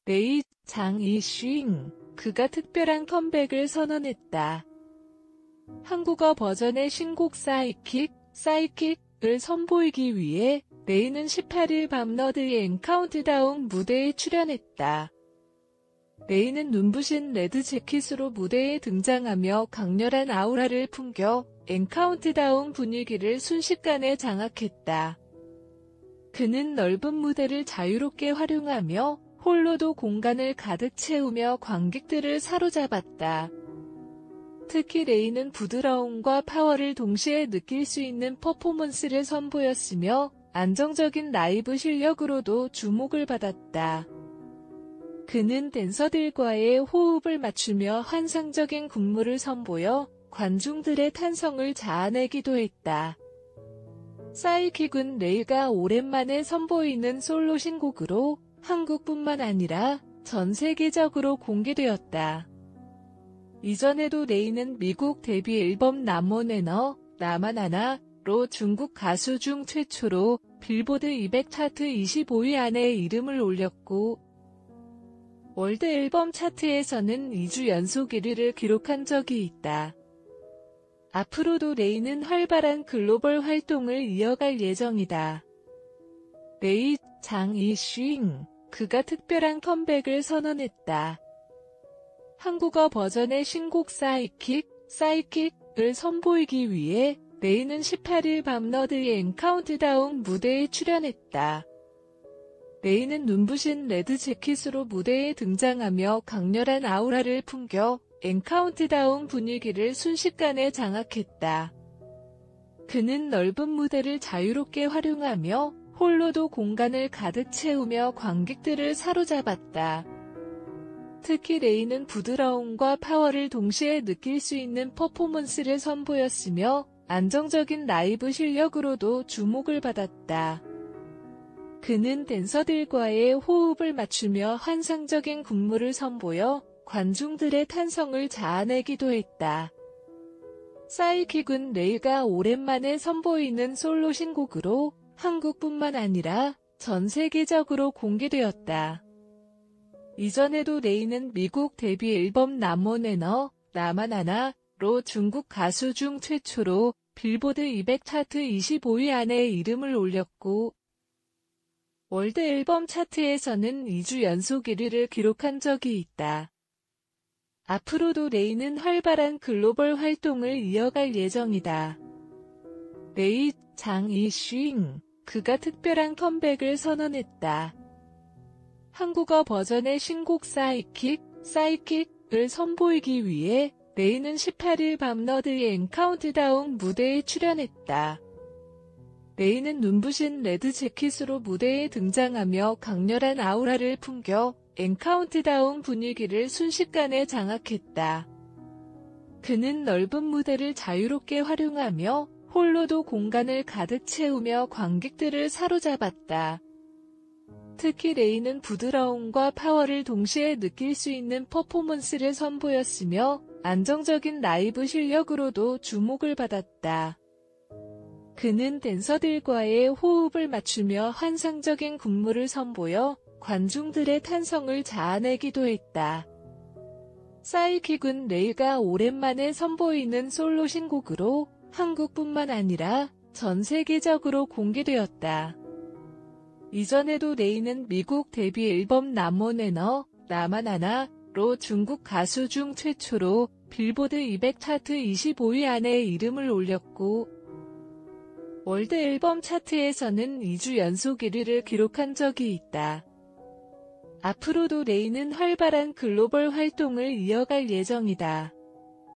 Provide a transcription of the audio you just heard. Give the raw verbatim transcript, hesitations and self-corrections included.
레이 장이쉥, 그가 특별한 컴백을 선언했다. 한국어 버전의 신곡 사이킥, 사이킥을 선보이기 위해 레이는 십팔 일 밤 너드의 엔 카운트다운 무대에 출연했다. 레이는 눈부신 레드 재킷으로 무대에 등장하며 강렬한 아우라를 풍겨 엔 카운트다운 분위기를 순식간에 장악했다. 그는 넓은 무대를 자유롭게 활용하며 홀로도 공간을 가득 채우며 관객들을 사로잡았다. 특히 레이는 부드러움과 파워를 동시에 느낄 수 있는 퍼포먼스를 선보였으며 안정적인 라이브 실력으로도 주목을 받았다. 그는 댄서들과의 호흡을 맞추며 환상적인 군무를 선보여 관중들의 탄성을 자아내기도 했다. 사이킥은 레이가 오랜만에 선보이는 솔로 신곡으로 한국뿐만 아니라 전 세계적으로 공개되었다. 이전에도 레이는 미국 데뷔 앨범 남원에너 나만 하나로 중국 가수 중 최초로 빌보드 이백 차트 이십오 위 안에 이름을 올렸고 월드 앨범 차트에서는 이 주 연속 일 위를 기록한 적이 있다. 앞으로도 레이는 활발한 글로벌 활동을 이어갈 예정이다. 레이 장이쉥, 그가 특별한 컴백을 선언했다. 한국어 버전의 신곡 사이킥, 사이킥을 선보이기 위해 레이는 십팔 일 밤 너드의 엔 카운트다운 무대에 출연했다. 레이는 눈부신 레드 재킷으로 무대에 등장하며 강렬한 아우라를 풍겨 엔 카운트다운 분위기를 순식간에 장악했다. 그는 넓은 무대를 자유롭게 활용하며 홀로도 공간을 가득 채우며 관객들을 사로잡았다. 특히 레이는 부드러움과 파워를 동시에 느낄 수 있는 퍼포먼스를 선보였으며 안정적인 라이브 실력으로도 주목을 받았다. 그는 댄서들과의 호흡을 맞추며 환상적인 군무를 선보여 관중들의 탄성을 자아내기도 했다. 사이킥은 레이가 오랜만에 선보이는 솔로 신곡으로 한국뿐만 아니라 전 세계적으로 공개되었다. 이전에도 레이는 미국 데뷔 앨범 남원에너 나만 하나로 중국 가수 중 최초로 빌보드 이백 차트 이십오 위 안에 이름을 올렸고 월드 앨범 차트에서는 이 주 연속 일 위를 기록한 적이 있다. 앞으로도 레이는 활발한 글로벌 활동을 이어갈 예정이다. 레이 장이쉥, 그가 특별한 컴백을 선언했다. 한국어 버전의 신곡 사이킥, 사이킥을 선보이기 위해 레이는 십팔 일 밤 너드의 엔 카운트다운 무대에 출연했다. 레이는 눈부신 레드 재킷으로 무대에 등장하며 강렬한 아우라를 풍겨 엔 카운트다운 분위기를 순식간에 장악했다. 그는 넓은 무대를 자유롭게 활용하며 홀로도 공간을 가득 채우며 관객들을 사로잡았다. 특히 레이는 부드러움과 파워를 동시에 느낄 수 있는 퍼포먼스를 선보였으며 안정적인 라이브 실력으로도 주목을 받았다. 그는 댄서들과의 호흡을 맞추며 환상적인 군무를 선보여 관중들의 탄성을 자아내기도 했다. 사이킥은 레이가 오랜만에 선보이는 솔로 신곡으로 한국뿐만 아니라 전 세계적으로 공개되었다. 이전에도 레이는 미국 데뷔 앨범 남원에너 나만 하나로 중국 가수 중 최초로 빌보드 이백 차트 이십오 위 안에 이름을 올렸고 월드 앨범 차트에서는 이 주 연속 일 위를 기록한 적이 있다. 앞으로도 레이는 활발한 글로벌 활동을 이어갈 예정이다.